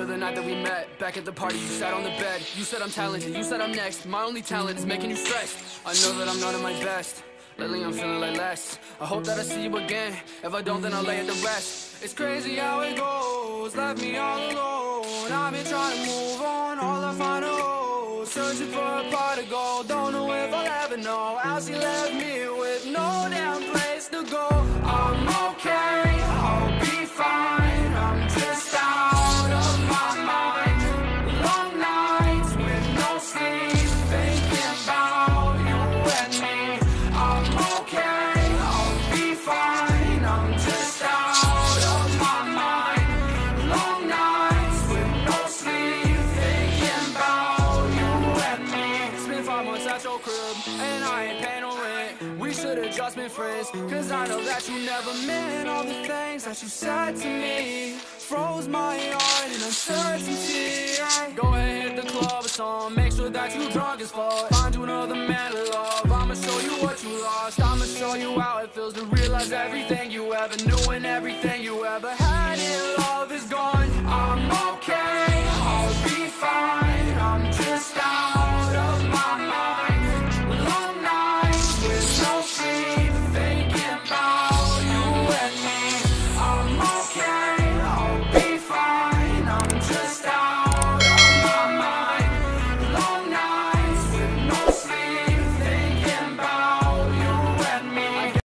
the night that we met. Back at the party, you sat on the bed. You said I'm talented, you said I'm next. My only talent is making you stressed. I know that I'm not at my best. Lately I'm feeling like less. I hope that I see you again. If I don't, then I'll lay it to rest. It's crazy how it goes, left me all alone. I've been trying to move on, all I find are holes. Searching for a pot of gold, don't know if I'll ever know how she left me with no damn place to go. I'm okay, I'll be fine. I'm just out of my mind. Long nights with no sleep, thinking about you and me. I'm okay, I'll be fine. I'm just out of my mind. Long nights with no sleep, thinking about you and me. It's been 5 months at your crib, and I ain't paying no rent. We should've just been friends, cause I know that you never meant all the things that you said to me. Froze my heart in uncertainty. Go ahead, hit the club or something. Make sure that you drunk as fuck. Find you another man to love. I'ma show you what you lost. I'ma show you how it feels to realize everything you ever knew and everything you ever had in life.